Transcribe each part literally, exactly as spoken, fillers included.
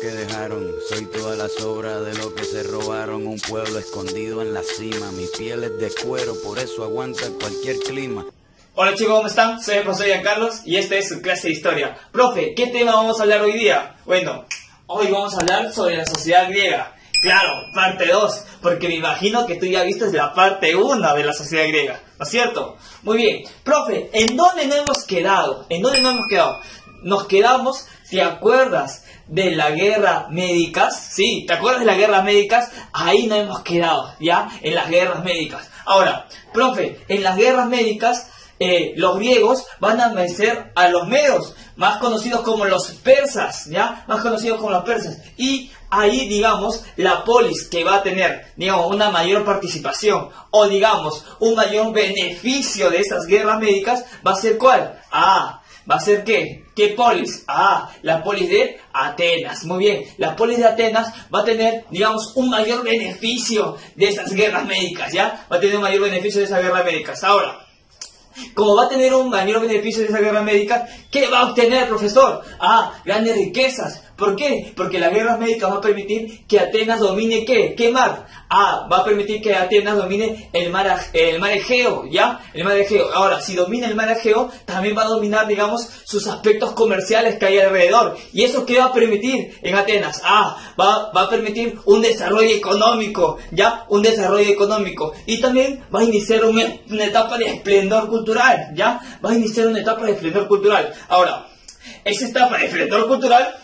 que dejaron, soy toda la sobra de lo que se robaron. Un pueblo escondido en la cima, mi piel es de cuero, por eso aguanta cualquier clima. Hola chicos, ¿cómo están? Soy el profesor Giancarlos y esta es su clase de historia. Profe, ¿qué tema vamos a hablar hoy día? Bueno, hoy vamos a hablar sobre la sociedad griega. Claro, parte dos, porque me imagino que tú ya viste la parte uno de la sociedad griega, ¿no es cierto? Muy bien, profe, ¿en dónde nos hemos quedado? ¿En dónde nos hemos quedado? Nos quedamos, ¿te acuerdas de la guerra médicas? Sí, ¿te acuerdas de las guerras médicas? Ahí nos hemos quedado, ¿ya? En las guerras médicas. Ahora, profe, en las guerras médicas, eh, los griegos van a vencer a los medos, más conocidos como los persas, ¿ya? Más conocidos como los persas. Y ahí, digamos, la polis que va a tener, digamos, una mayor participación o, digamos, un mayor beneficio de esas guerras médicas, ¿va a ser cuál? Ah, ¿va a ser qué? ¿Qué polis? Ah, la polis de Atenas. Muy bien, la polis de Atenas va a tener, digamos, un mayor beneficio de esas guerras médicas, ¿ya? Va a tener un mayor beneficio de esas guerras médicas. Ahora, como va a tener un mayor beneficio de esa guerra médica, ¿qué va a obtener, profesor? Ah, grandes riquezas. ¿Por qué? Porque las guerras médicas va a permitir que Atenas domine ¿qué? ¿Qué mar? Ah, va a permitir que Atenas domine el mar, el mar Egeo, ¿ya? El mar Egeo. Ahora, si domina el mar Egeo, también va a dominar, digamos, sus aspectos comerciales que hay alrededor. ¿Y eso qué va a permitir en Atenas? Ah, va, va a permitir un desarrollo económico, ¿ya? Un desarrollo económico. Y también va a iniciar una, una etapa de esplendor cultural, ¿ya? Va a iniciar una etapa de esplendor cultural. Ahora, esa etapa de esplendor cultural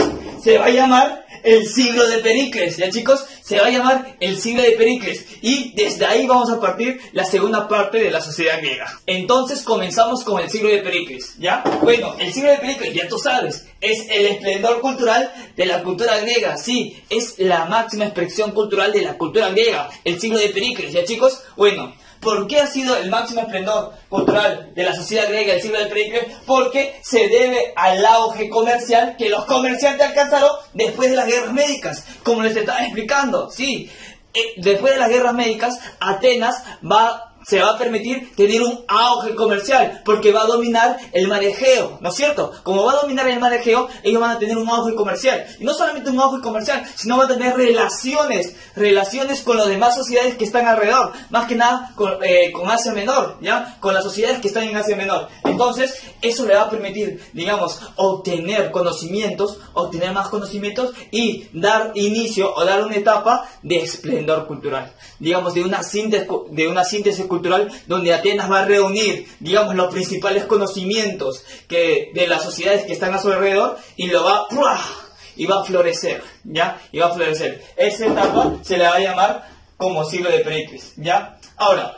se va a llamar el siglo de Pericles, ¿ya chicos? Se va a llamar el siglo de Pericles. Y desde ahí vamos a partir la segunda parte de la sociedad griega. Entonces comenzamos con el siglo de Pericles, ¿ya? Bueno, el siglo de Pericles, ya tú sabes, es el esplendor cultural de la cultura griega. Sí, es la máxima expresión cultural de la cultura griega, el siglo de Pericles, ¿ya chicos? Bueno, ¿por qué ha sido el máximo esplendor cultural de la sociedad griega del siglo de Pericles? Porque se debe al auge comercial que los comerciantes alcanzaron después de las guerras médicas, como les estaba explicando. Sí, eh, después de las guerras médicas, Atenas va se va a permitir tener un auge comercial, porque va a dominar el mar Egeo, ¿no es cierto? Como va a dominar el mar Egeo, ellos van a tener un auge comercial. Y no solamente un auge comercial, sino van a tener relaciones, relaciones con las demás sociedades que están alrededor, más que nada con, eh, con Asia Menor, ¿ya? Con las sociedades que están en Asia Menor. Entonces, eso le va a permitir, digamos, obtener conocimientos, obtener más conocimientos y dar inicio o dar una etapa de esplendor cultural. Digamos, de una síntesis, de una síntesis cultural donde Atenas va a reunir, digamos, los principales conocimientos que de las sociedades que están a su alrededor y lo va ¡pua! Y va a florecer, ¿ya? Y va a florecer. Esa etapa se le va a llamar como siglo de Pericles, ¿ya? Ahora,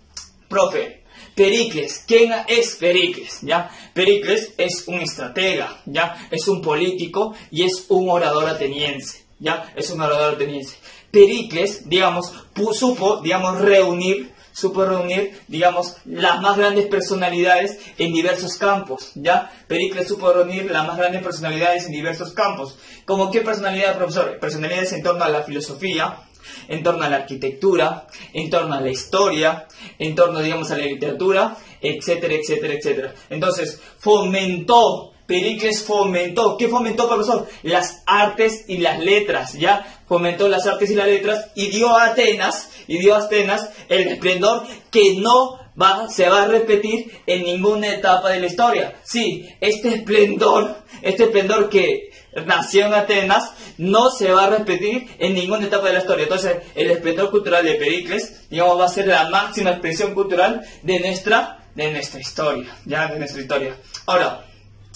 profe, Pericles, ¿quién es Pericles? ¿Ya? Pericles es un estratega, ¿ya? Es un político y es un orador ateniense, ¿ya? Es un orador ateniense. Pericles, digamos, supo, digamos, reunir, supo reunir, digamos, las más grandes personalidades en diversos campos, ¿ya? Pericles supo reunir las más grandes personalidades en diversos campos. ¿Cómo qué personalidad, profesor? Personalidades en torno a la filosofía, en torno a la arquitectura, en torno a la historia, en torno, digamos, a la literatura, etcétera, etcétera, etcétera. Entonces, fomentó, Pericles fomentó, ¿qué fomentó, profesor? Las artes y las letras, ¿ya? Fomentó las artes y las letras y dio a Atenas, y dio a Atenas el esplendor que no va, se va a repetir en ninguna etapa de la historia. Sí, este esplendor, este esplendor que nació en Atenas no se va a repetir en ninguna etapa de la historia. Entonces, el esplendor cultural de Pericles, digamos, va a ser la máxima expresión cultural de nuestra, de nuestra historia, ya, de nuestra historia. Ahora,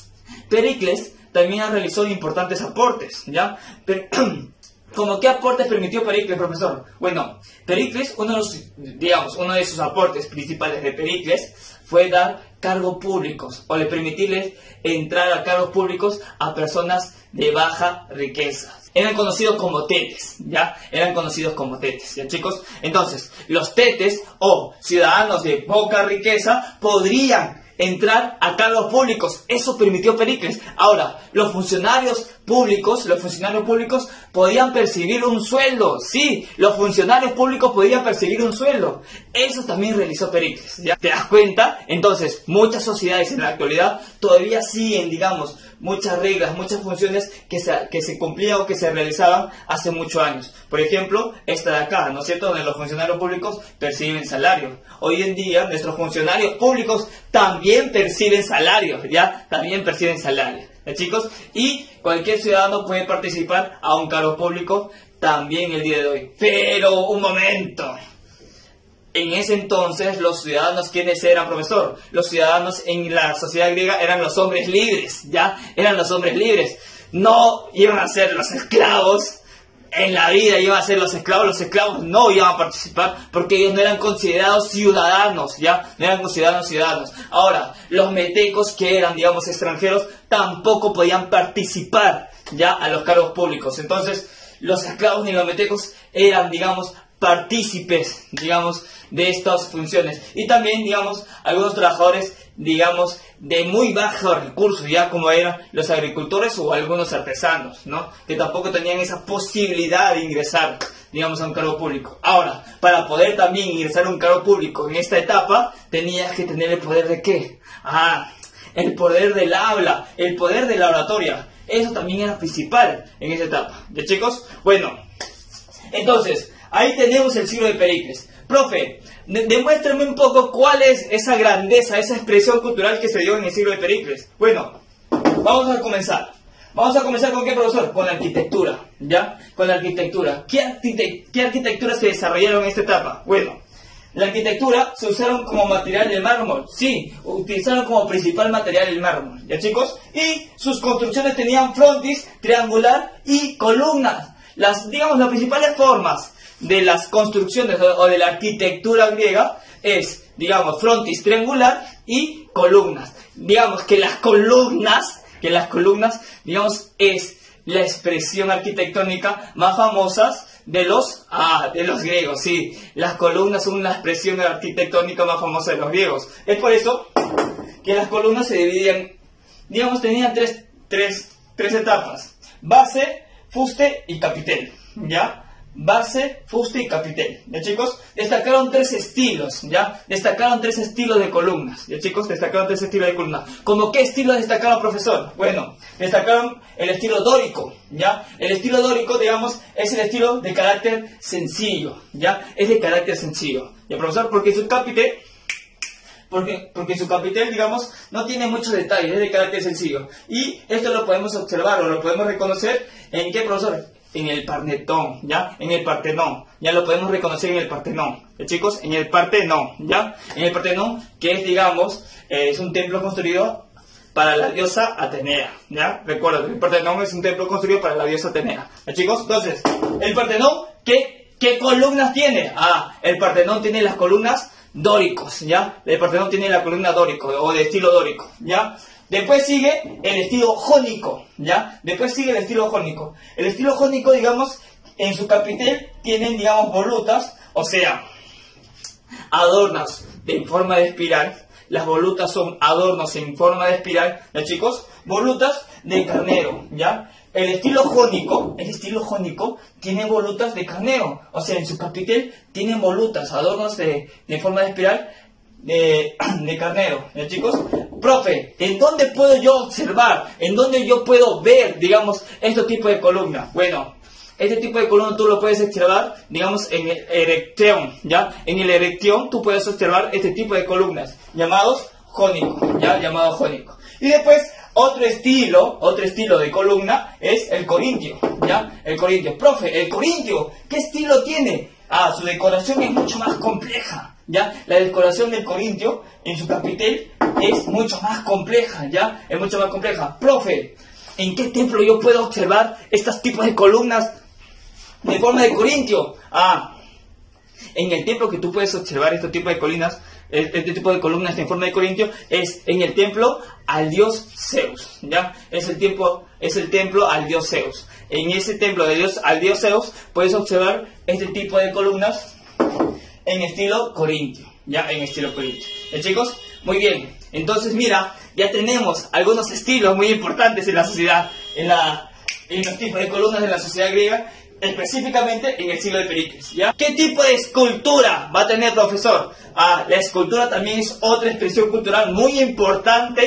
Pericles también ha realizado importantes aportes, ¿ya? Pero, ¿cómo qué aportes permitió Pericles, profesor? Bueno, Pericles, uno de los, digamos, uno de sus aportes principales de Pericles fue dar cargos públicos, o le permitirles entrar a cargos públicos a personas de baja riqueza. Eran conocidos como tetes, ¿ya? Eran conocidos como tetes, ¿ya chicos? Entonces, los tetes o ciudadanos de poca riqueza podrían entrar a cargos públicos. Eso permitió Pericles. Ahora, los funcionarios públicos, los funcionarios públicos podían percibir un sueldo. Sí, los funcionarios públicos podían percibir un sueldo. Eso también realizó Pericles, ¿ya? ¿Te das cuenta? Entonces, muchas sociedades en la actualidad todavía siguen, digamos, muchas reglas, muchas funciones que se, que se cumplían o que se realizaban hace muchos años. Por ejemplo, esta de acá, ¿no es cierto?, donde los funcionarios públicos perciben salarios. Hoy en día, nuestros funcionarios públicos también perciben salarios, ¿ya? También perciben salarios, ¿ya, chicos? Y cualquier ciudadano puede participar a un cargo público también el día de hoy. Pero, un momento. En ese entonces, los ciudadanos, ¿quiénes eran, profesor? Los ciudadanos en la sociedad griega eran los hombres libres, ¿ya? Eran los hombres libres. No iban a ser los esclavos. En la vida iban a ser los esclavos. Los esclavos no iban a participar porque ellos no eran considerados ciudadanos, ¿ya? No eran considerados ciudadanos. Ahora, los metecos, que eran, digamos, extranjeros, tampoco podían participar, ¿ya?, a los cargos públicos. Entonces, los esclavos ni los metecos eran, digamos, partícipes, digamos, de estas funciones. Y también, digamos, algunos trabajadores, digamos, de muy bajos recursos, ya como eran los agricultores o algunos artesanos, ¿no?, que tampoco tenían esa posibilidad de ingresar, digamos, a un cargo público. Ahora, para poder también ingresar a un cargo público en esta etapa, tenías que tener el poder de ¿qué? Ah, el poder del habla, el poder de la oratoria. Eso también era principal en esa etapa, ¿ya, chicos? Bueno, entonces, ahí tenemos el siglo de Pericles. Profe, de demuéstrame un poco cuál es esa grandeza, esa expresión cultural que se dio en el siglo de Pericles. Bueno, vamos a comenzar. Vamos a comenzar con qué, profesor? Con la arquitectura, ¿ya? Con la arquitectura. ¿Qué, arquite ¿Qué arquitectura se desarrollaron en esta etapa? Bueno, la arquitectura se usaron como material el mármol. Sí, utilizaron como principal material el mármol, ¿ya, chicos? Y sus construcciones tenían frontis, triangular y columnas. Las, digamos, las principales formas de las construcciones o de la arquitectura griega es, digamos, frontis triangular y columnas. Digamos que las columnas, que las columnas, digamos, es la expresión arquitectónica más famosa de los, ah, de los griegos, sí. Las columnas son una expresión arquitectónica más famosa de los griegos. Es por eso que las columnas se dividían, digamos, tenían tres, tres, tres etapas: base, fuste y capitel, ¿ya? Base, fuste y capitel, ¿ya, chicos? Destacaron tres estilos, ¿ya? Destacaron tres estilos de columnas, ¿ya, chicos? Destacaron tres estilos de columnas. ¿Cómo qué estilo destacaron, profesor? Bueno, destacaron el estilo dórico, ¿ya? El estilo dórico, digamos, es el estilo de carácter sencillo, ¿ya? Es de carácter sencillo, ¿ya, profesor? Porque su capitel... Porque, porque su capitel, digamos, no tiene muchos detalles, es de carácter sencillo. Y esto lo podemos observar o lo podemos reconocer ¿en qué, profesor? En el Partenón, ¿ya? En el Partenón, ya lo podemos reconocer en el Partenón, ¿ya, chicos? En el Partenón, ¿ya? En el Partenón, que es, digamos, eh, es un templo construido para la diosa Atenea, ¿ya? Recuerda, el Partenón es un templo construido para la diosa Atenea, ¿ya, chicos? Entonces, el Partenón, ¿qué, qué columnas tiene? Ah, el Partenón tiene las columnas dóricos, ¿ya? El Partenón tiene la columna dórico o de estilo dórico, ¿ya? Después sigue el estilo jónico, ¿ya? Después sigue el estilo jónico. El estilo jónico, digamos, en su capitel tienen, digamos, volutas, o sea, adornos en forma de espiral. Las volutas son adornos en forma de espiral, ¿ya, chicos? Volutas de carnero, ¿ya? El estilo jónico, el estilo jónico tiene volutas de carnero, o sea, en su capitel tienen volutas, adornos de, de forma de espiral de, de carnero, ¿ya, chicos? Profe, ¿en dónde puedo yo observar? ¿En dónde yo puedo ver, digamos, este tipo de columna? Bueno, este tipo de columna tú lo puedes observar, digamos, en el erección, ¿ya? En el erección tú puedes observar este tipo de columnas, llamados jónicos, ¿ya? Llamados jónicos. Y después, otro estilo, otro estilo de columna es el corintio, ¿ya? El corintio. Profe, el corintio, ¿qué estilo tiene? Ah, su decoración es mucho más compleja, ¿ya? La decoración del corintio en su capitel es mucho más compleja, ¿ya? Es mucho más compleja. Profe, ¿en qué templo yo puedo observar estos tipos de columnas de forma de corintio? Ah, en el templo que tú puedes observar este tipo de columnas, este tipo de columnas en forma de corintio, es en el templo al dios Zeus, ¿ya? Es el templo, es el templo al dios Zeus. En ese templo de dios al dios Zeus puedes observar este tipo de columnas en estilo corintio, ¿ya? En estilo corintio. ¿Ya, chicos? Muy bien. Entonces, mira, ya tenemos algunos estilos muy importantes en la sociedad, en, la, en los tipos de columnas de la sociedad griega, específicamente en el siglo de Pericles, ¿ya? ¿Qué tipo de escultura va a tener, profesor? Ah, la escultura también es otra expresión cultural muy importante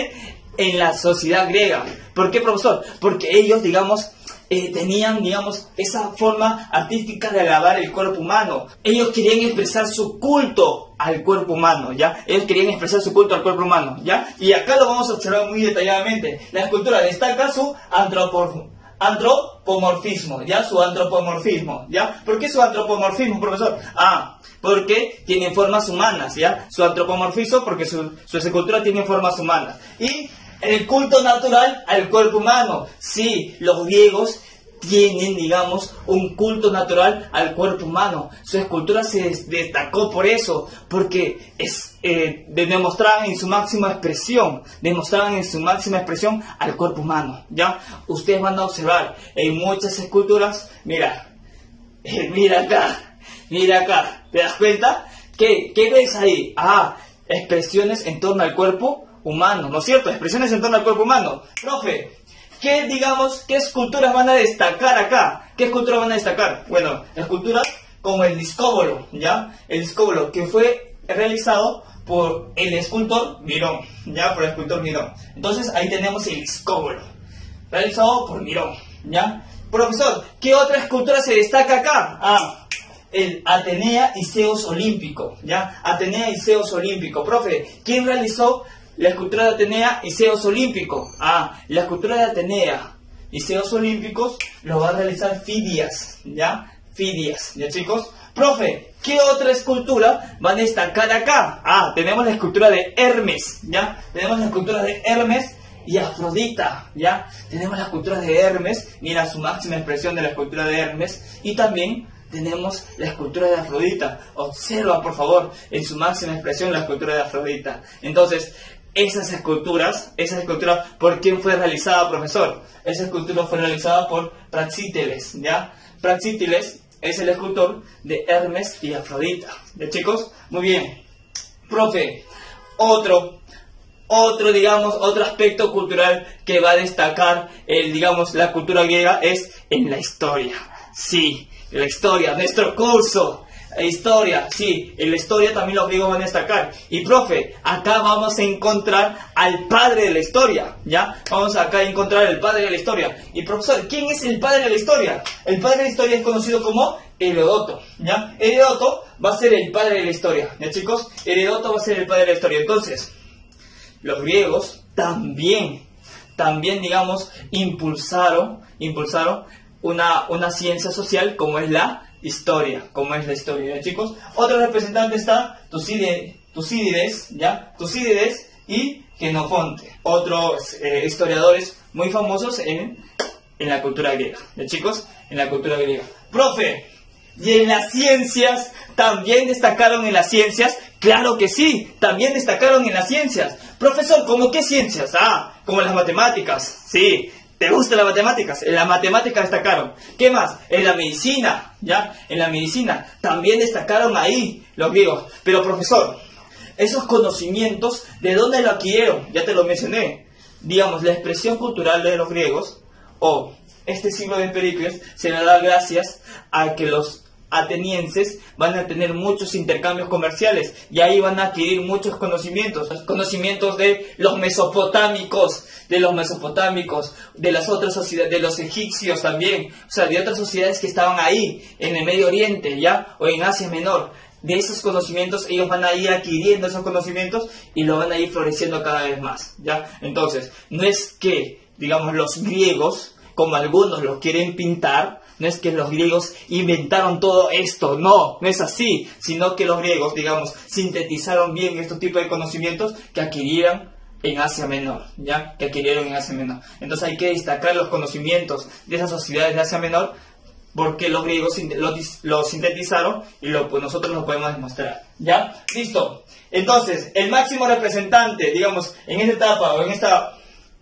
en la sociedad griega. ¿Por qué, profesor? Porque ellos, digamos, eh, tenían, digamos, esa forma artística de alabar el cuerpo humano. Ellos querían expresar su culto al cuerpo humano, ¿ya? Ellos querían expresar su culto al cuerpo humano, ¿ya? Y acá lo vamos a observar muy detalladamente. La escultura destaca su antropomorfismo. Antropomorfismo, ¿ya? Su antropomorfismo, ¿ya? ¿Por qué su antropomorfismo, profesor? Ah, porque tienen formas humanas, ¿ya? Su antropomorfismo porque su, su escultura tiene formas humanas. Y el culto natural al cuerpo humano. Sí, los griegos tienen, digamos, un culto natural al cuerpo humano. Su escultura se destacó por eso, porque es, eh, demostraban en su máxima expresión, demostraban en su máxima expresión al cuerpo humano, ¿ya? Ustedes van a observar en muchas esculturas, mira, eh, mira acá, mira acá, ¿te das cuenta? ¿Qué, qué ves ahí? Ah, expresiones en torno al cuerpo humano, ¿no es cierto? Expresiones en torno al cuerpo humano. Profe, ¿qué, digamos, qué esculturas van a destacar acá? ¿Qué esculturas van a destacar? Bueno, esculturas como el discóbolo, ¿ya? El discóbolo, que fue realizado por el escultor Mirón, ¿ya? Por el escultor Mirón. Entonces, ahí tenemos el discóbolo, realizado por Mirón, ¿ya? Profesor, ¿qué otra escultura se destaca acá? Ah, el Atenea y Zeus Olímpico, ¿ya? Atenea y Zeus Olímpico. Profe, ¿quién realizó la escultura de Atenea y Zeus Olímpico? Ah, la escultura de Atenea y Zeus Olímpicos lo va a realizar Fidias, ¿ya? Fidias, ¿ya, chicos? Profe, ¿qué otra escultura van a destacar acá? Ah, tenemos la escultura de Hermes, ¿ya? Tenemos la escultura de Hermes y Afrodita, ¿ya? Tenemos la escultura de Hermes, mira su máxima expresión de la escultura de Hermes, y también tenemos la escultura de Afrodita. Observa, por favor, en su máxima expresión la escultura de Afrodita. Entonces, esas esculturas, esa escultura, ¿por quién fue realizada, profesor? Esa escultura fue realizada por Praxíteles, ¿ya? Praxíteles es el escultor de Hermes y Afrodita, ¿ya, chicos? Muy bien. Profe, otro, otro, digamos, otro aspecto cultural que va a destacar, el, digamos, la cultura griega es en la historia. Sí, la historia, nuestro curso. Historia, sí, en la historia también los griegos van a destacar. Y profe, acá vamos a encontrar al padre de la historia, ¿ya? Vamos acá a encontrar al padre de la historia. Y profesor, ¿quién es el padre de la historia? El padre de la historia es conocido como Heródoto, ¿ya? Heródoto va a ser el padre de la historia, ¿ya, chicos? Heródoto va a ser el padre de la historia. Entonces, los griegos también, también, digamos, impulsaron, impulsaron una, una ciencia social como es la historia, como es la historia, ¿ya, chicos? Otro representante está Tucídides, Tucídides, ¿ya? Tucídides y Genofonte, otros eh, historiadores muy famosos en, en la cultura griega, ¿ya, chicos? En la cultura griega. Profe, ¿y en las ciencias? ¿También destacaron en las ciencias? Claro que sí, también destacaron en las ciencias. Profesor, ¿cómo qué ciencias? Ah, como las matemáticas, sí. ¿Te gustan las matemáticas? En la matemática destacaron. ¿Qué más? En la medicina, ¿ya? En la medicina también destacaron ahí los griegos. Pero profesor, esos conocimientos, ¿de dónde lo adquirieron? Ya te lo mencioné. Digamos, la expresión cultural de los griegos, o este siglo de Pericles, se le da gracias a que los atenienses van a tener muchos intercambios comerciales y ahí van a adquirir muchos conocimientos, conocimientos de los mesopotámicos, de los mesopotámicos, de las otras sociedades, de los egipcios también, o sea, de otras sociedades que estaban ahí en el Medio Oriente, ¿ya? O en Asia Menor. De esos conocimientos ellos van a ir adquiriendo esos conocimientos y lo van a ir floreciendo cada vez más, ¿ya? Entonces, no es que, digamos, los griegos, como algunos los quieren pintar, no es que los griegos inventaron todo esto, no, no es así, sino que los griegos, digamos, sintetizaron bien estos tipos de conocimientos que adquirieron en Asia Menor, ¿ya? Que adquirieron en Asia Menor. Entonces hay que destacar los conocimientos de esas sociedades de Asia Menor porque los griegos lo, lo sintetizaron y lo, pues nosotros lo podemos demostrar, ¿ya? Listo. Entonces, el máximo representante, digamos, en esta etapa o en esta,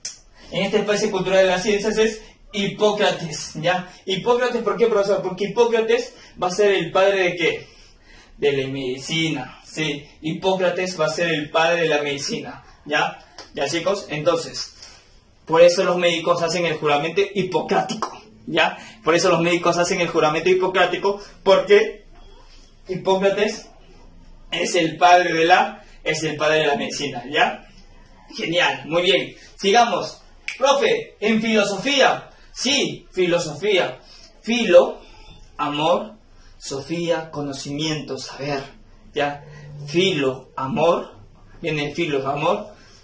en esta especie cultural de las ciencias es Hipócrates, ¿ya? Hipócrates, ¿por qué, profesor? Porque Hipócrates va a ser el padre de ¿qué? De la medicina, sí. Hipócrates va a ser el padre de la medicina, ¿ya? ¿Ya, chicos? Entonces, por eso los médicos hacen el juramento hipocrático, ¿ya? Por eso los médicos hacen el juramento hipocrático, porque Hipócrates es el padre de la, es el padre de la medicina, ¿ya? Genial, muy bien. Sigamos. Profe, en filosofía. Sí, filosofía. Filo, amor, sofía, conocimiento, saber. ¿Ya? Filo, amor. Viene filo, amor.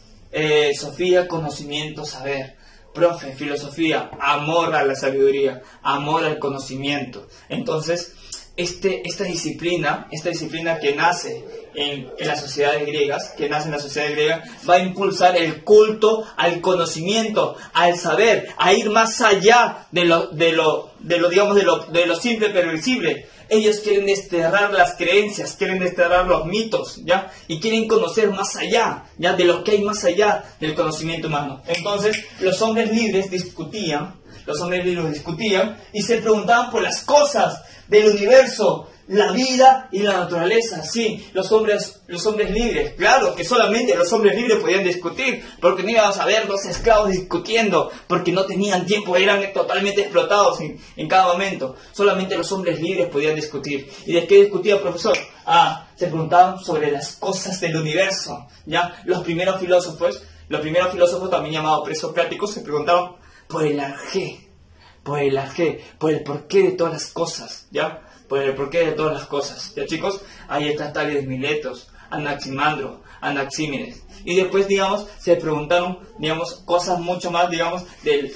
Eh, sofía, conocimiento, saber. Profe, filosofía, amor a la sabiduría, amor al conocimiento. Entonces, este, esta disciplina, esta disciplina que nace en, en las sociedades griegas, que nace en la sociedad griega, va a impulsar el culto al conocimiento, al saber, a ir más allá de lo, de lo, de lo digamos, de lo, de lo simple pero visible. Ellos quieren desterrar las creencias, quieren desterrar los mitos, ¿ya? Y quieren conocer más allá, ¿ya? De lo que hay más allá del conocimiento humano. Entonces, los hombres libres discutían, los hombres libres discutían y se preguntaban por las cosas del universo, la vida y la naturaleza. Sí, los hombres, los hombres libres, claro que solamente los hombres libres podían discutir, porque no íbamos a ver los esclavos discutiendo, porque no tenían tiempo, eran totalmente explotados en, en cada momento. Solamente los hombres libres podían discutir. ¿Y de qué discutía el profesor? Ah, se preguntaban sobre las cosas del universo, ¿ya? Los primeros filósofos, los primeros filósofos también llamados presocráticos, se preguntaban por el arjé, por el arjé, por el porqué de todas las cosas, ¿ya? Por el porqué de todas las cosas, ¿ya, chicos? Ahí está Tales de Miletos, Anaximandro, Anaxímenes. Y después, digamos, se preguntaron, digamos, cosas mucho más, digamos, del,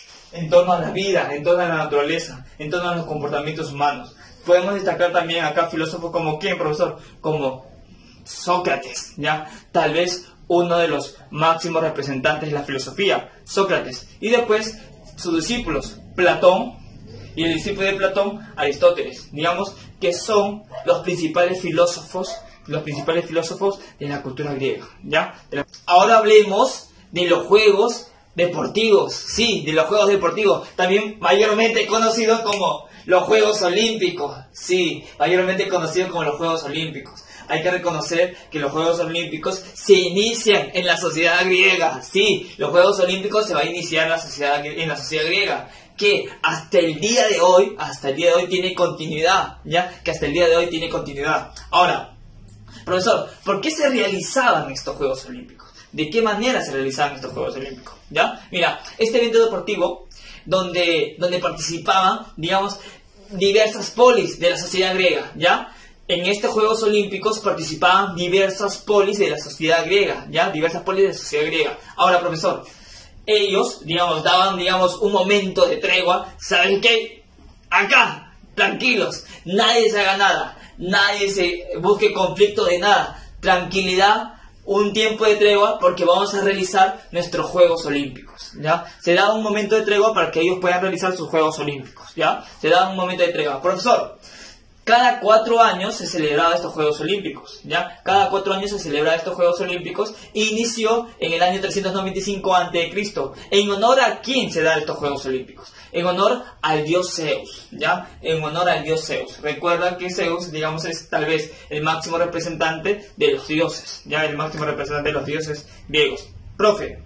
en torno a la vida, en torno a la naturaleza, en torno a los comportamientos humanos. Podemos destacar también acá filósofos como ¿quién, profesor? Como Sócrates, ¿ya? Tal vez uno de los máximos representantes de la filosofía, Sócrates. Y después, sus discípulos, Platón, y el discípulo de Platón, Aristóteles, digamos que son los principales filósofos, los principales filósofos de la cultura griega, ¿ya? Ahora hablemos de los juegos deportivos, sí, de los juegos deportivos, también mayormente conocidos como los Juegos Olímpicos, sí, mayormente conocidos como los Juegos Olímpicos. Hay que reconocer que los Juegos Olímpicos se inician en la sociedad griega, sí, los Juegos Olímpicos se van a iniciar en la sociedad, en la sociedad griega, que hasta el día de hoy, hasta el día de hoy tiene continuidad, ¿ya? Que hasta el día de hoy tiene continuidad. Ahora, profesor, ¿por qué se realizaban estos Juegos Olímpicos? ¿De qué manera se realizaban estos Juegos Olímpicos? ¿Ya? Mira, este evento deportivo, donde, donde participaban, digamos, diversas polis de la sociedad griega, ¿ya? En estos Juegos Olímpicos participaban diversas polis de la sociedad griega, ¿ya? Diversas polis de la sociedad griega. Ahora, profesor, ellos, digamos, daban, digamos, un momento de tregua. ¿Saben qué? Acá, tranquilos, nadie se haga nada, nadie se busque conflicto de nada. Tranquilidad, un tiempo de tregua, porque vamos a realizar nuestros Juegos Olímpicos, ¿ya? Se da un momento de tregua para que ellos puedan realizar sus Juegos Olímpicos, ¿ya? Se da un momento de tregua. Profesor, cada cuatro años se celebraba estos Juegos Olímpicos, ¿ya? Cada cuatro años se celebraba estos Juegos Olímpicos. Inició en el año trescientos noventa y cinco antes de Cristo ¿En honor a quién se dan estos Juegos Olímpicos? En honor al dios Zeus, ¿ya? En honor al dios Zeus. Recuerda que Zeus, digamos, es tal vez el máximo representante de los dioses, ¿ya? El máximo representante de los dioses griegos. Profe,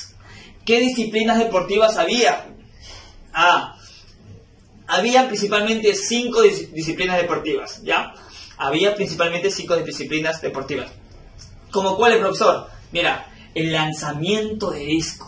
¿qué disciplinas deportivas había? Ah, había principalmente cinco dis disciplinas deportivas, ¿ya? Había principalmente cinco disciplinas deportivas. ¿Como cuáles, profesor? Mira, el lanzamiento de disco.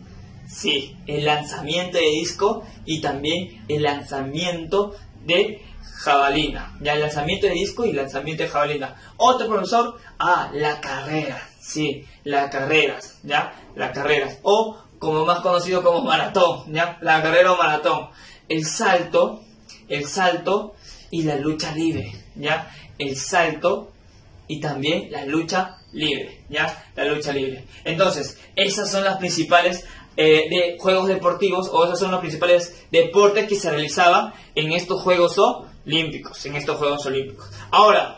Sí, el lanzamiento de disco y también el lanzamiento de jabalina. Ya, el lanzamiento de disco y el lanzamiento de jabalina. Otro, profesor, ah, la carrera. Sí, las carreras, ¿ya? Las carreras. O, como más conocido como maratón, ¿ya? La carrera o maratón. El salto, el salto y la lucha libre, ¿ya? El salto y también la lucha libre, ¿ya? La lucha libre. Entonces, esas son las principales eh, de juegos deportivos, o esos son los principales deportes que se realizaban en estos Juegos Olímpicos, en estos Juegos Olímpicos. Ahora,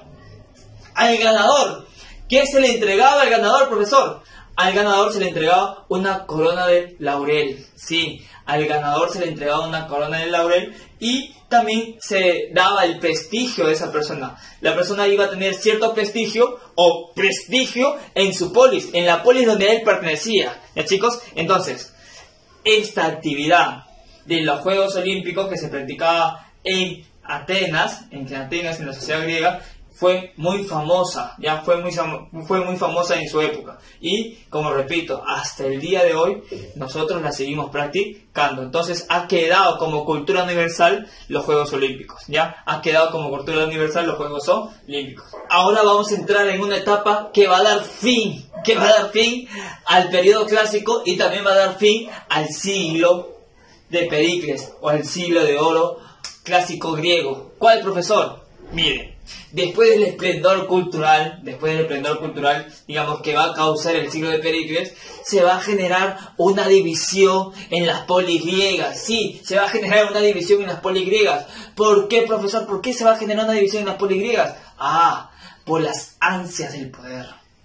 al ganador, ¿qué se le entregaba al ganador, profesor? Al ganador se le entregaba una corona de laurel, sí, al ganador se le entregaba una corona de laurel y también se daba el prestigio de esa persona. La persona iba a tener cierto prestigio o prestigio en su polis, en la polis donde él pertenecía, ¿ya, chicos? Entonces, esta actividad de los Juegos Olímpicos que se practicaba en Atenas, en Atenas, en la sociedad griega, fue muy famosa, ya fue muy, fue muy famosa en su época. Y, como repito, hasta el día de hoy nosotros la seguimos practicando. Entonces ha quedado como cultura universal los Juegos Olímpicos, ya ha quedado como cultura universal los Juegos Olímpicos. Ahora vamos a entrar en una etapa que va a dar fin, que va a dar fin al periodo clásico y también va a dar fin al siglo de Pericles o al siglo de oro clásico griego. ¿Cuál, profesor? Mire, después del esplendor cultural, después del esplendor cultural, digamos, que va a causar el siglo de Pericles, se va a generar una división en las polis griegas. Sí, se va a generar una división en las polis griegas. ¿Por qué, profesor? ¿Por qué se va a generar una división en las polis griegas? Ah, por las ansias del poder.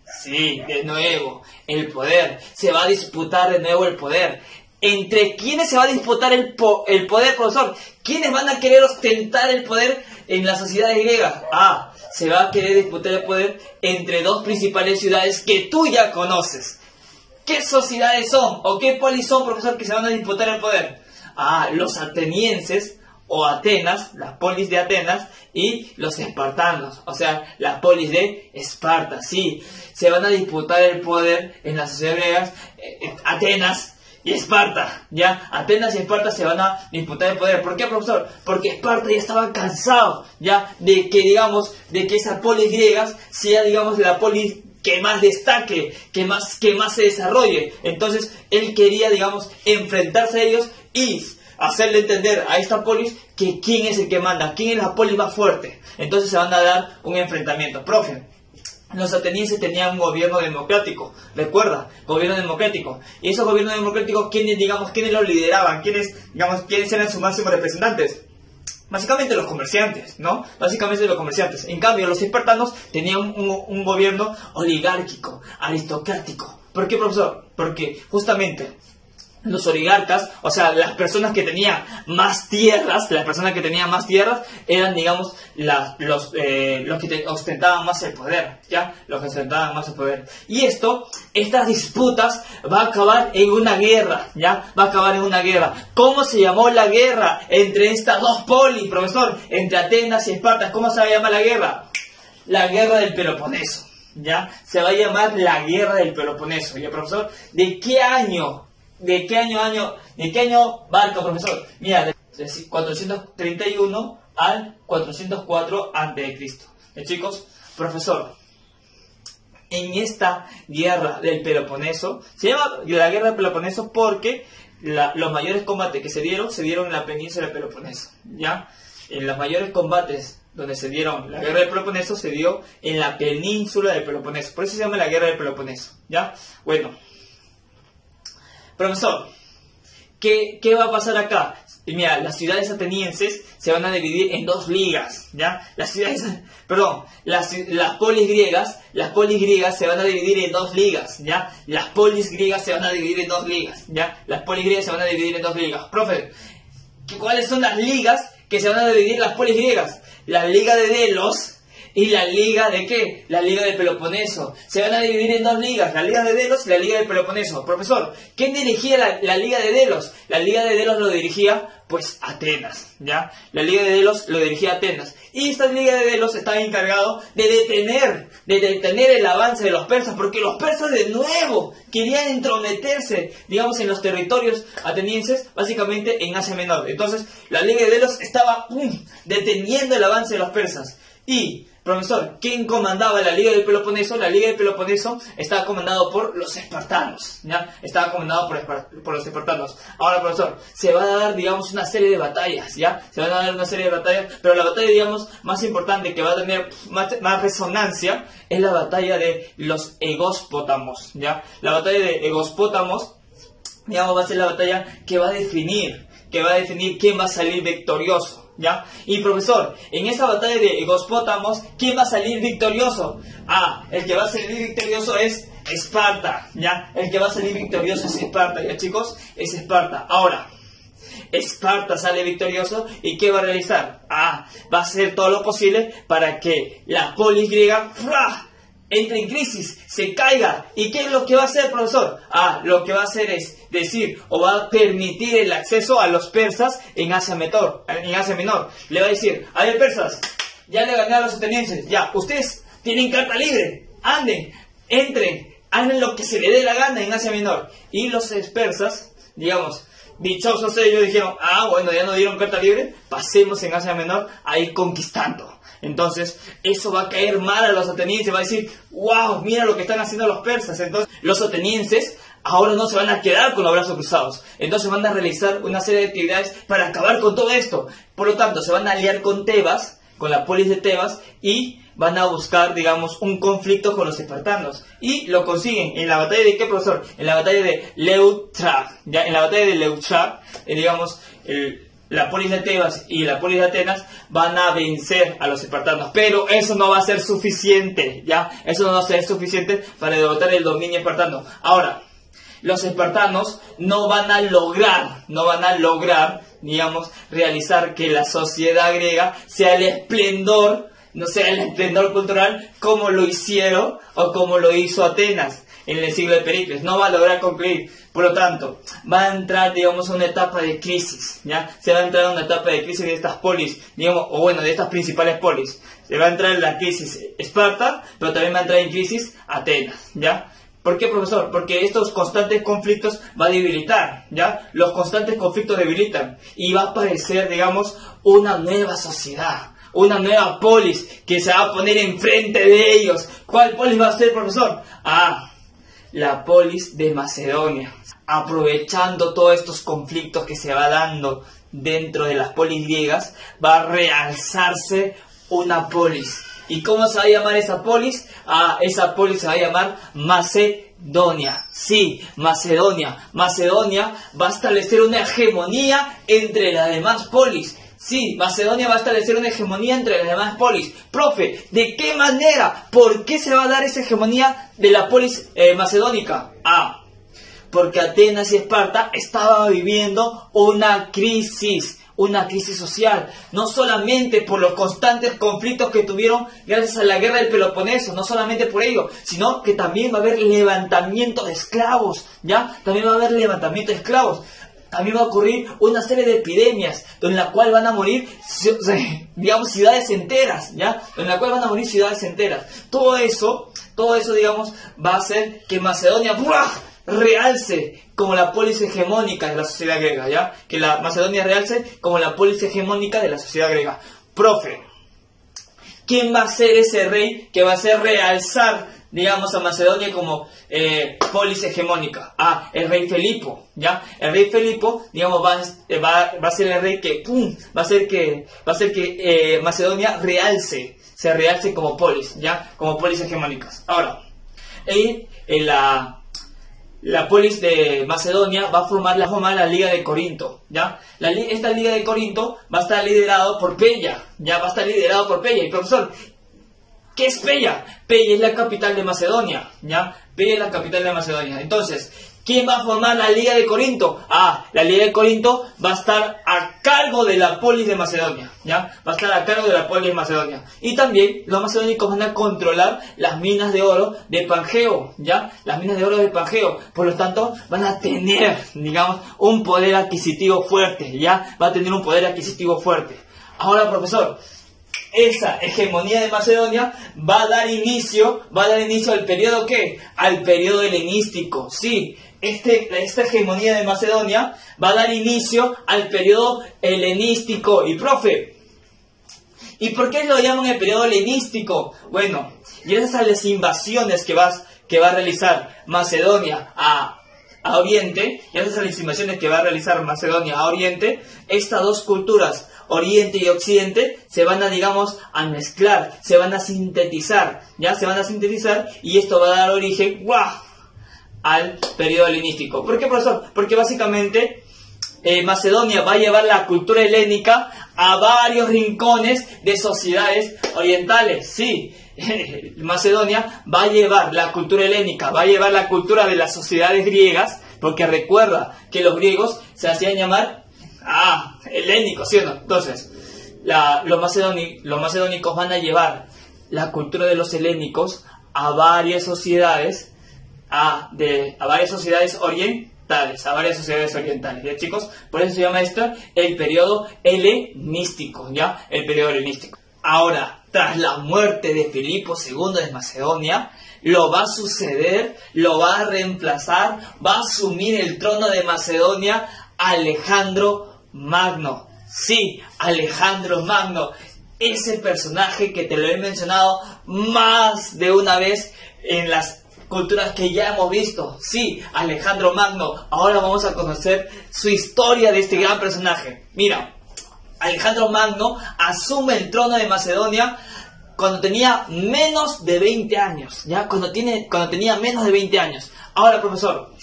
Sí, de nuevo, el poder. Se va a disputar de nuevo el poder. ¿Entre quiénes se va a disputar el, po el poder, profesor? ¿Quiénes van a querer ostentar el poder en las sociedades griegas? Ah, se va a querer disputar el poder entre dos principales ciudades que tú ya conoces. ¿Qué sociedades son? ¿O qué polis son, profesor, que se van a disputar el poder? Ah, los atenienses o Atenas, las polis de Atenas, y los espartanos, o sea, las polis de Esparta. Sí, se van a disputar el poder en las sociedades griegas, eh, Atenas y Esparta, ya, Atenas y Esparta se van a disputar el poder. ¿Por qué, profesor? Porque Esparta ya estaba cansado, ya, de que, digamos, de que esa polis griegas sea, digamos, la polis que más destaque, que más, que más se desarrolle. Entonces, él quería, digamos, enfrentarse a ellos y hacerle entender a esta polis que quién es el que manda, quién es la polis más fuerte. Entonces se van a dar un enfrentamiento. Profe, los atenienses tenían un gobierno democrático, recuerda, gobierno democrático. Y esos gobiernos democráticos, ¿quiénes, digamos, quiénes los lideraban? ¿Quiénes, digamos, quiénes eran sus máximos representantes? Básicamente los comerciantes, ¿no? Básicamente los comerciantes. En cambio, los espartanos tenían un, un gobierno oligárquico, aristocrático. ¿Por qué, profesor? Porque justamente los oligarcas, o sea, las personas que tenían más tierras, las personas que tenían más tierras eran, digamos, las, los, eh, los que te, ostentaban más el poder, ¿ya? Los que ostentaban más el poder. Y esto, estas disputas va a acabar en una guerra, ¿ya? Va a acabar en una guerra. ¿Cómo se llamó la guerra entre estas dos polis, profesor? Entre Atenas y Esparta. ¿Cómo se va a llamar la guerra? La guerra del Peloponeso, ¿ya? Se va a llamar la guerra del Peloponeso. ¿Ya, profesor? ¿De qué año? ¿De qué año, año, de qué año barco, profesor? Mira, de cuatrocientos treinta y uno al cuatrocientos cuatro antes de Cristo. ¿Eh, chicos? Profesor, en esta guerra del Peloponeso, se llama la guerra del Peloponeso porque la, los mayores combates que se dieron, se dieron en la península del Peloponeso, ¿ya? En los mayores combates donde se dieron la guerra del Peloponeso, se dio en la península del Peloponeso. Por eso se llama la guerra del Peloponeso, ¿ya? Bueno. Profesor, ¿qué, ¿qué va a pasar acá? Mira, las ciudades atenienses se van a dividir en dos ligas, ¿ya? Las ciudades, perdón, las, las polis griegas, las polis griegas se van a dividir en dos ligas, ¿ya? Las polis griegas se van a dividir en dos ligas, ¿ya? Las polis griegas se van a dividir en dos ligas. Profe, ¿cuáles son las ligas que se van a dividir las polis griegas? La liga de Delos y la liga de ¿qué? La liga del Peloponeso. Se van a dividir en dos ligas, la liga de Delos y la liga del Peloponeso. Profesor, ¿quién dirigía la, la liga de Delos? La liga de Delos lo dirigía, pues, Atenas, ¿ya? La liga de Delos lo dirigía Atenas. Y esta liga de Delos estaba encargado de detener, de detener el avance de los persas, porque los persas de nuevo querían entrometerse, digamos, en los territorios atenienses, básicamente en Asia Menor. Entonces, la liga de Delos estaba um, deteniendo el avance de los persas. Y, profesor, ¿quién comandaba la Liga del Peloponeso? La Liga del Peloponeso estaba comandado por los espartanos, ¿ya? Estaba comandado por, por los espartanos. Ahora, profesor, se va a dar, digamos, una serie de batallas, ¿ya? Se van a dar una serie de batallas, pero la batalla, digamos, más importante que va a tener más, más resonancia es la batalla de los egóspotamos, ¿ya? La batalla de egóspotamos, digamos, va a ser la batalla que va a definir, que va a definir quién va a salir victorioso, ¿ya? Y profesor, en esa batalla de egóspotamos, ¿quién va a salir victorioso? Ah, el que va a salir victorioso es Esparta, ¿ya? El que va a salir victorioso es Esparta, ¿ya, chicos? Es Esparta. Ahora, Esparta sale victorioso y ¿qué va a realizar? Ah, va a hacer todo lo posible para que la polis griega ¡fua!, entre en crisis, se caiga. ¿Y qué es lo que va a hacer, profesor? Ah, lo que va a hacer es decir, o va a permitir el acceso a los persas en Asia Menor. En Asia Menor. Le va a decir, a ver, persas, ya le gané a los atenienses, ya, ustedes tienen carta libre, anden, entren, hagan lo que se le dé la gana en Asia Menor. Y los persas, digamos, dichosos ellos, dijeron, ah, bueno, ya no dieron carta libre, pasemos en Asia Menor a ir conquistando. Entonces, eso va a caer mal a los atenienses, va a decir, wow, mira lo que están haciendo los persas. Entonces, los atenienses ahora no se van a quedar con los brazos cruzados. Entonces van a realizar una serie de actividades para acabar con todo esto. Por lo tanto, se van a aliar con Tebas, con la polis de Tebas, y van a buscar, digamos, un conflicto con los espartanos. Y lo consiguen. ¿En la batalla de qué, profesor? En la batalla de Leuctra. ¿Ya? En la batalla de Leuctra, eh, digamos, el... la polis de Tebas y la polis de Atenas van a vencer a los espartanos. Pero eso no va a ser suficiente, ¿ya? Eso no va a ser suficiente para derrotar el dominio espartano. Ahora, los espartanos no van a lograr, no van a lograr, digamos, realizar que la sociedad griega sea el esplendor, no sea el esplendor cultural como lo hicieron o como lo hizo Atenas en el siglo de Pericles. No va a lograr concluir. Por lo tanto, va a entrar, digamos, a una etapa de crisis, ¿ya? Se va a entrar a una etapa de crisis de estas polis, digamos, o bueno, de estas principales polis. Se va a entrar en la crisis Esparta, pero también va a entrar en crisis Atenas, ¿ya? ¿Por qué, profesor? Porque estos constantes conflictos va a debilitar, ¿ya? Los constantes conflictos debilitan y va a aparecer, digamos, una nueva sociedad, una nueva polis que se va a poner enfrente de ellos. ¿Cuál polis va a ser, profesor? Ah, la polis de Macedonia. Aprovechando todos estos conflictos que se va dando dentro de las polis griegas, va a realzarse una polis. ¿Y cómo se va a llamar esa polis? Ah, esa polis se va a llamar Macedonia. Sí, Macedonia. Macedonia va a establecer una hegemonía entre las demás polis. Sí, Macedonia va a establecer una hegemonía entre las demás polis. Profe, ¿de qué manera? ¿Por qué se va a dar esa hegemonía de la polis eh, macedónica? Ah, porque Atenas y Esparta estaban viviendo una crisis, una crisis social. No solamente por los constantes conflictos que tuvieron gracias a la guerra del Peloponeso, no solamente por ello, sino que también va a haber levantamiento de esclavos, ¿ya? También va a haber levantamiento de esclavos. También va a ocurrir una serie de epidemias, en la cual van a morir, digamos, ciudades enteras, ¿ya? En la cual van a morir ciudades enteras. Todo eso, todo eso, digamos, va a hacer que Macedonia ¡buah! realce como la polis hegemónica de la sociedad griega, ¿ya? Que la Macedonia realce como la polis hegemónica de la sociedad griega. Profe, ¿quién va a ser ese rey que va a hacer realzar, digamos, a Macedonia como eh, polis hegemónica? Ah, el rey Felipo, ¿ya? El rey Felipo, digamos, va, va, va a ser el rey que, ¡pum!, va a ser que, va a ser que eh, Macedonia realce, se realce como polis, ¿ya? Como polis hegemónicas. Ahora, y, en la... La polis de Macedonia va a formar la, formar la Liga de Corinto, ¿ya? La, esta Liga de Corinto va a estar liderado por Pella, ¿ya? Va a estar liderado por Pella. Y profesor, ¿qué es Pella? Pella es la capital de Macedonia, ¿ya? Pella es la capital de Macedonia. Entonces, ¿quién va a formar la Liga de Corinto? Ah, la Liga de Corinto va a estar a cargo de la polis de Macedonia, ¿ya? Va a estar a cargo de la polis de Macedonia. Y también los macedónicos van a controlar las minas de oro de Pangeo, ¿ya? Las minas de oro de Pangeo. Por lo tanto, van a tener, digamos, un poder adquisitivo fuerte, ¿ya? Va a tener un poder adquisitivo fuerte. Ahora, profesor, esa hegemonía de Macedonia va a dar inicio, va a dar inicio al periodo ¿qué? Al periodo helenístico, sí. Este, esta hegemonía de Macedonia va a dar inicio al periodo helenístico. Y profe, ¿y por qué lo llaman el periodo helenístico? Bueno, gracias a las invasiones que, vas, que va a realizar Macedonia a, a Oriente, gracias a las invasiones que va a realizar Macedonia a Oriente, estas dos culturas, Oriente y Occidente, se van a, digamos, a mezclar, se van a sintetizar, ya se van a sintetizar, y esto va a dar origen, ¡guau!, al periodo helenístico. ¿Por qué, profesor? Porque básicamente eh, Macedonia va a llevar la cultura helénica a varios rincones de sociedades orientales. Sí, Macedonia va a llevar la cultura helénica, va a llevar la cultura de las sociedades griegas, porque recuerda que los griegos se hacían llamar ah, helénicos, ¿sí o no? Entonces, la, los, macedoni, los macedónicos van a llevar la cultura de los helénicos a varias sociedades A, de, a varias sociedades orientales, a varias sociedades orientales, ¿ya, chicos? Por eso se llama esto el periodo helenístico, ¿ya? El periodo helenístico. Ahora, tras la muerte de Filipo segundo de Macedonia, lo va a suceder, lo va a reemplazar, va a asumir el trono de Macedonia Alejandro Magno. Sí, Alejandro Magno, ese personaje que te lo he mencionado más de una vez en las culturas que ya hemos visto. Sí, Alejandro Magno. Ahora vamos a conocer su historia de este gran personaje. Mira, Alejandro Magno asume el trono de Macedonia cuando tenía menos de veinte años, ¿ya? Cuando, tiene, cuando tenía menos de veinte años. Ahora, profesor,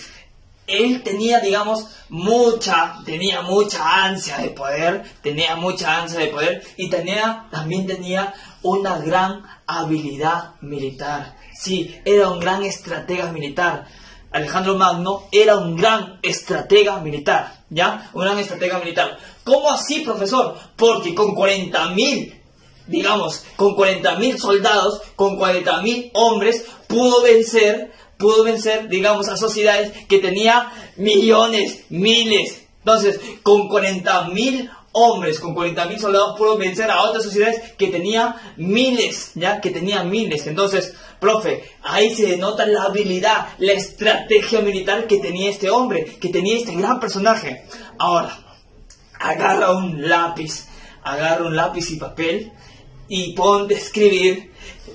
él tenía, digamos, mucha, tenía mucha ansia de poder, tenía mucha ansia de poder y tenía, también tenía una gran habilidad militar. Sí, era un gran estratega militar. Alejandro Magno era un gran estratega militar, ¿ya? Un gran estratega militar. ¿Cómo así, profesor? Porque con cuarenta mil, digamos, con cuarenta mil soldados, con cuarenta mil hombres, pudo vencer, pudo vencer, digamos, a sociedades que tenía millones, miles. Entonces, con cuarenta mil hombres, con cuarenta mil soldados, pudo vencer a otras sociedades que tenía miles, ¿ya? Que tenía miles. Entonces, profe, ahí se denota la habilidad, la estrategia militar que tenía este hombre, que tenía este gran personaje. Ahora, agarra un lápiz, agarra un lápiz y papel y ponte a escribir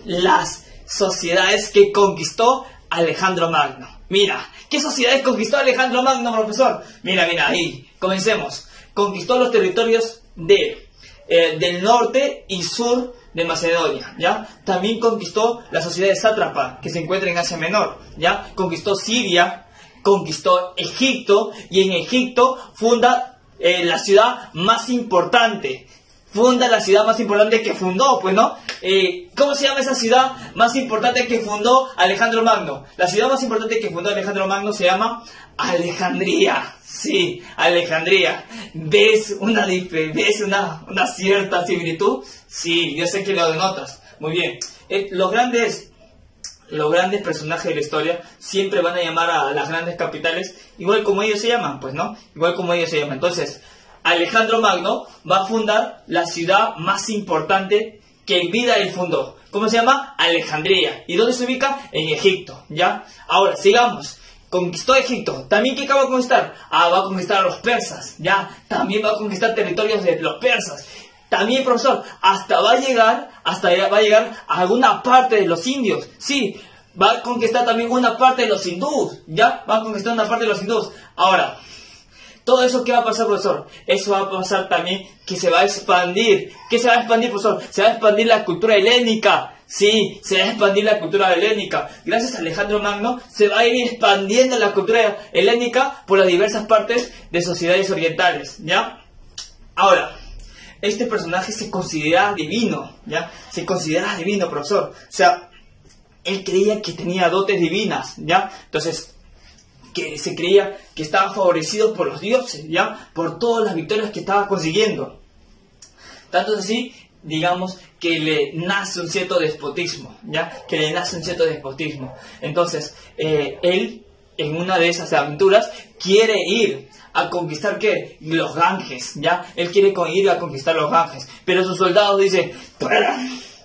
las sociedades que conquistó Alejandro Magno. Mira, ¿qué sociedades conquistó Alejandro Magno, profesor? Mira, mira, ahí, comencemos. Conquistó los territorios de, eh, del norte y sur de Macedonia, ¿ya? También conquistó la sociedad de sátrapa, que se encuentra en Asia Menor, ¿ya? Conquistó Siria, conquistó Egipto, y en Egipto funda eh, la ciudad más importante. Funda la ciudad más importante que fundó, pues, ¿no? Eh, ¿Cómo se llama esa ciudad más importante que fundó Alejandro Magno? La ciudad más importante que fundó Alejandro Magno se llama Alejandría. Sí, Alejandría. ¿Ves una, ves una, una cierta similitud? Sí, yo sé que lo denotas. Muy bien. Eh, los grandes... Los grandes personajes de la historia siempre van a llamar a las grandes capitales igual como ellos se llaman, pues, ¿no? Igual como ellos se llaman. Entonces, Alejandro Magno va a fundar la ciudad más importante que en vida él fundó. ¿Cómo se llama? Alejandría. ¿Y dónde se ubica? En Egipto, ¿ya? Ahora, sigamos. Conquistó Egipto. ¿También qué va a conquistar? Ah, va a conquistar a los persas, ¿ya? También va a conquistar territorios de los persas. También, profesor, hasta va a llegar, hasta va a llegar a alguna parte de los indios. Sí, va a conquistar también una parte de los hindús, ¿ya? Va a conquistar una parte de los hindús. Ahora, ¿todo eso qué va a pasar, profesor? Eso va a pasar también que se va a expandir. ¿Qué se va a expandir, profesor? Se va a expandir la cultura helénica. Sí, se va a expandir la cultura helénica. Gracias a Alejandro Magno se va a ir expandiendo la cultura helénica por las diversas partes de sociedades orientales, ¿ya? Ahora, este personaje se considera divino, ¿ya? Se considera divino, profesor. O sea, él creía que tenía dotes divinas, ¿ya? Entonces, que se creía que estaba favorecido por los dioses, ¿ya? Por todas las victorias que estaba consiguiendo. Tanto es así, digamos, que le nace un cierto despotismo, ¿ya? Que le nace un cierto despotismo. Entonces, eh, él, en una de esas aventuras, quiere ir a conquistar, ¿qué? Los Ganges, ¿ya? Él quiere ir a conquistar los Ganges. Pero sus soldados dicen, para,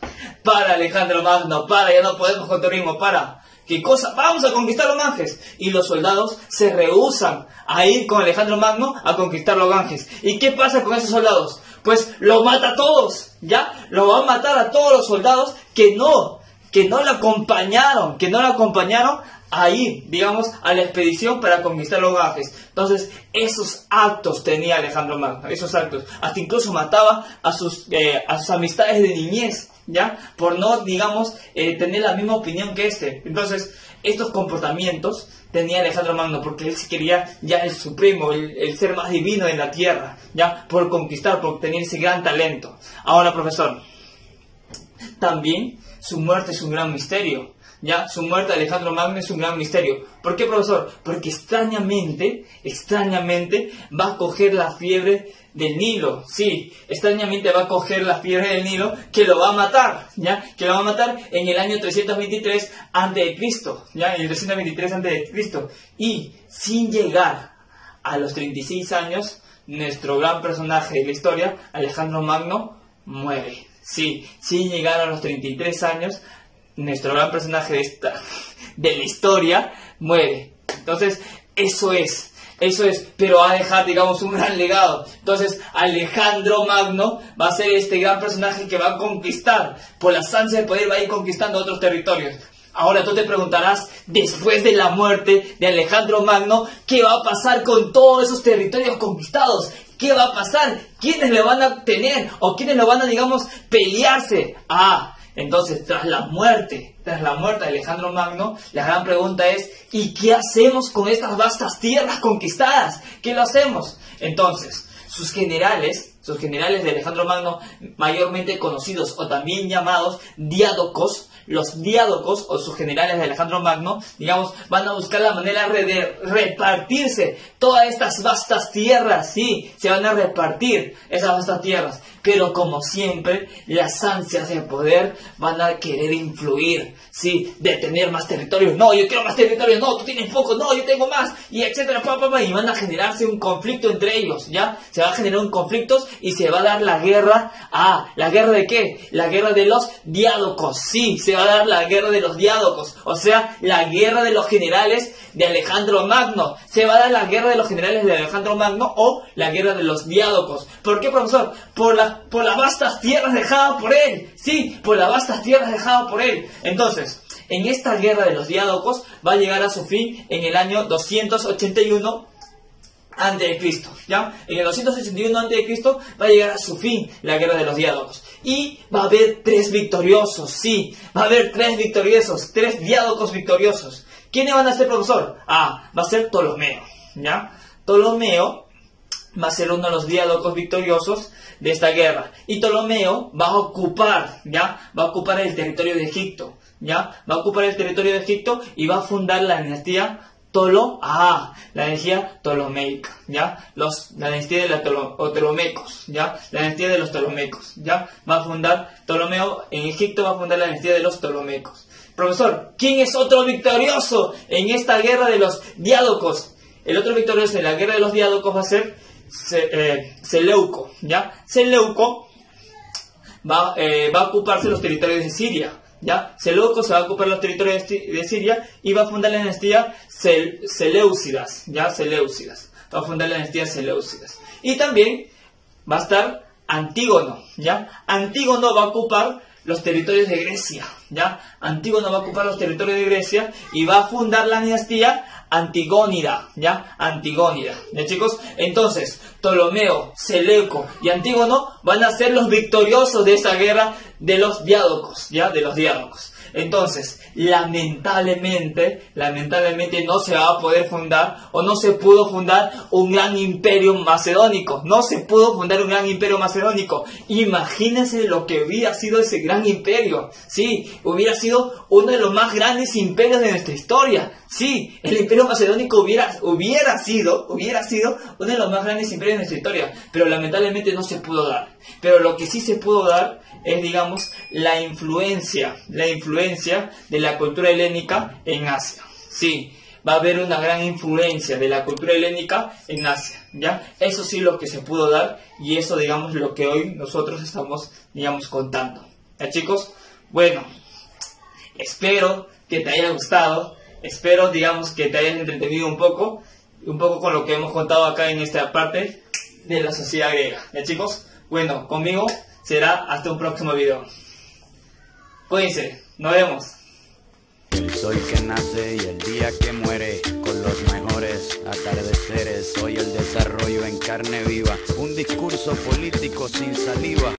para Alejandro Magno, para, ya no podemos con tu ritmo, para. ¿Qué cosa? Vamos a conquistar los Ganges. Y los soldados se rehúsan a ir con Alejandro Magno a conquistar los Ganges. ¿Y qué pasa con esos soldados? Pues lo mata a todos, ¿ya? Lo va a matar a todos los soldados que no, que no le acompañaron, que no le acompañaron a ir, digamos, a la expedición para conquistar los Ganges. Entonces, esos actos tenía Alejandro Magno, esos actos. Hasta incluso mataba a sus, eh, a sus amistades de niñez, ¿ya? Por no, digamos, eh, tener la misma opinión que este. Entonces, estos comportamientos tenía Alejandro Magno porque él se quería ya el supremo, el, el ser más divino en la tierra, ¿ya? Por conquistar, por tener ese gran talento. Ahora, profesor, también su muerte es un gran misterio. Ya, su muerte de Alejandro Magno es un gran misterio. ¿Por qué, profesor? Porque extrañamente, extrañamente va a coger la fiebre del Nilo. Sí, extrañamente va a coger la fiebre del Nilo que lo va a matar, ¿ya? Que lo va a matar en el año trescientos veintitrés antes de Cristo, ¿ya? En el trescientos veintitrés antes de Cristo. Y sin llegar a los treinta y seis años, nuestro gran personaje de la historia, Alejandro Magno, muere. Sí, sin llegar a los treinta y tres años, nuestro gran personaje de, esta, de la historia muere. Entonces, eso es, eso es, pero va a dejar, digamos, un gran legado. Entonces, Alejandro Magno va a ser este gran personaje que va a conquistar, por las ansias de poder, va a ir conquistando otros territorios. Ahora tú te preguntarás, después de la muerte de Alejandro Magno, ¿qué va a pasar con todos esos territorios conquistados? ¿Qué va a pasar? ¿Quiénes le van a tener? ¿O quiénes lo van a, digamos, pelearse? Ah, entonces, tras la muerte, tras la muerte de Alejandro Magno, la gran pregunta es, ¿y qué hacemos con estas vastas tierras conquistadas? ¿Qué lo hacemos? Entonces, sus generales, sus generales de Alejandro Magno, mayormente conocidos o también llamados diádocos, los diádocos o sus generales de Alejandro Magno, digamos, van a buscar la manera de repartirse todas estas vastas tierras, sí, se van a repartir esas vastas tierras, pero como siempre, las ansias de poder van a querer influir, sí, de tener más territorios, no, yo quiero más territorios, no, tú tienes poco, no, yo tengo más, y etcétera, pa, pa, pa, y van a generarse un conflicto entre ellos, ¿ya? Se va a generar un conflicto y se va a dar la guerra, ah, ¿la guerra de qué? La guerra de los diádocos, sí, se va a dar la guerra de los diádocos, o sea, la guerra de los generales de Alejandro Magno, se va a dar la guerra de los generales de Alejandro Magno o la guerra de los diádocos. ¿Por qué, profesor? Por, la, por las vastas tierras dejadas por él, sí, por las vastas tierras dejadas por él. Entonces, en esta guerra de los diádocos va a llegar a su fin en el año doscientos ochenta y uno antes de Cristo, ¿ya? En el doscientos ochenta y uno antes de Cristo va a llegar a su fin la guerra de los diádocos. Y va a haber tres victoriosos, sí, va a haber tres victoriosos, tres diádocos victoriosos. ¿Quiénes van a ser, profesor? Ah, va a ser Ptolomeo, ¿ya? Ptolomeo va a ser uno de los diádocos victoriosos de esta guerra. Y Ptolomeo va a ocupar, ¿ya? Va a ocupar el territorio de Egipto, ¿ya? Va a ocupar el territorio de Egipto y va a fundar la dinastía Tolo, ah, la dinastía Ptolomeica, ¿ya? Los, la dinastía de los Tolo, Ptolomecos, ¿ya? La dinastía de los Ptolomecos, ¿ya? Va a fundar, Ptolomeo en Egipto va a fundar la dinastía de los Ptolomecos. Profesor, ¿quién es otro victorioso en esta guerra de los diádocos? El otro victorioso en la guerra de los diádocos va a ser Se, eh, Seleuco, ¿ya? Seleuco va, eh, va a ocuparse los territorios de Siria, ¿ya? Seleuco se va a ocupar los territorios de Siria y va a fundar la dinastía Sel Seleucidas, ¿ya? Seleucidas. Va a fundar la dinastía Seleucidas. Y también va a estar Antígono, ¿ya? Antígono va a ocupar los territorios de Grecia, ¿ya? Antígono va a ocupar los territorios de Grecia y va a fundar la dinastía Antigónida, ¿ya? Antigónida, ¿ya, chicos? Entonces, Ptolomeo, Seleuco y Antígono van a ser los victoriosos de esa guerra de los diádocos, ¿ya? De los diádocos. Entonces, lamentablemente, lamentablemente no se va a poder fundar o no se pudo fundar un gran imperio macedónico. No se pudo fundar un gran imperio macedónico. Imagínense lo que hubiera sido ese gran imperio. Sí, hubiera sido uno de los más grandes imperios de nuestra historia. Sí, el imperio macedónico hubiera, hubiera sido, hubiera sido uno de los más grandes imperios de nuestra historia. Pero lamentablemente no se pudo dar. Pero lo que sí se pudo dar es, digamos, la influencia, la influencia de la cultura helénica en Asia. Sí, va a haber una gran influencia de la cultura helénica en Asia, ¿ya? Eso sí lo que se pudo dar y eso, digamos, lo que hoy nosotros estamos, digamos, contando. ¿Ya, chicos? Bueno, espero que te haya gustado, espero, digamos, que te hayas entretenido un poco, un poco con lo que hemos contado acá en esta parte de la sociedad griega. ¿Ya, chicos? Bueno, conmigo será hasta un próximo video. Cuídense, nos vemos. El sol que nace y el día que muere, con los mejores atardeceres. Soy el desarrollo en carne viva, un discurso político sin saliva.